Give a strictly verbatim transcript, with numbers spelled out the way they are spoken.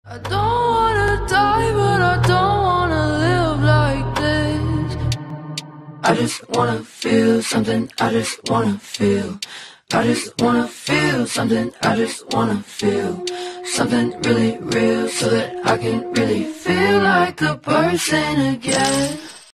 I don't wanna die, but I don't wanna live like this. I just wanna feel something, I just wanna feel. I just wanna feel something, I just wanna feel something really real, so that I can really feel like a person again.